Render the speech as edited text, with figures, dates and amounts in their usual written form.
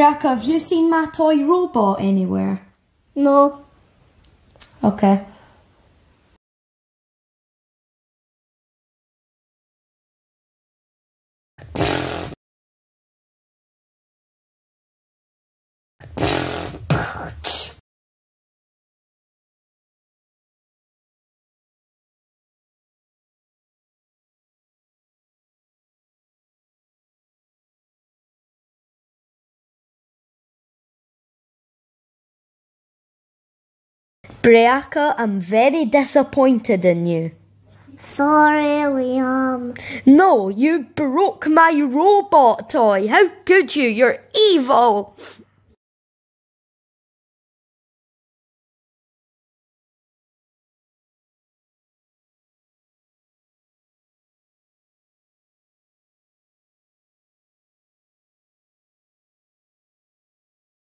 Brieaca, have you seen my toy robot anywhere? No. Okay. Brieaca, I'm very disappointed in you. Sorry, Liam. No, you broke my robot toy. How could you? You're evil.